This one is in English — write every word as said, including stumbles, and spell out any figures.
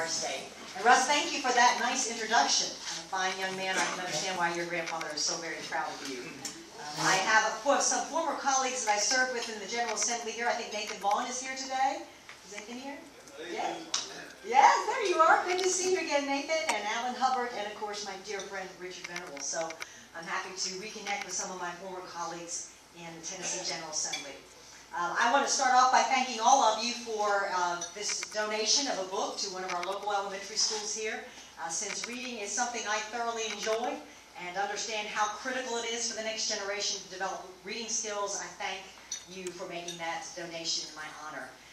our state. And Russ, thank you for that nice introduction. I'm a fine young man. I can understand why your grandfather is so very proud of you. Um, I have a, some former colleagues that I served with in the General Assembly here. I think Nathan Vaughn is here today. Is Nathan here? Yes. Yes, there you are. Good to see you again, Nathan, and Alan Hubbard, and of course my dear friend Richard Venables. So I'm happy to reconnect with some of my former colleagues in the Tennessee General Assembly. Um, I want to start off by thanking all of you for uh, this donation of a book to one of our local elementary schools here. Uh, since reading is something I thoroughly enjoy and understand how critical it is for the next generation to develop reading skills, I thank you for making that donation in my honor.